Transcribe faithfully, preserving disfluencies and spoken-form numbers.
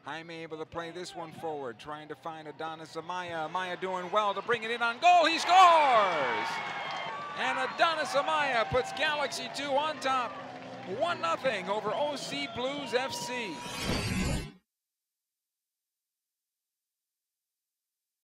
Jaime able to play this one forward, trying to find Adonis. Amaya. Amaya doing well to bring it in on goal. He scores! And Adonis Amaya puts Galaxy two on top, one nothing over O C Blues F C.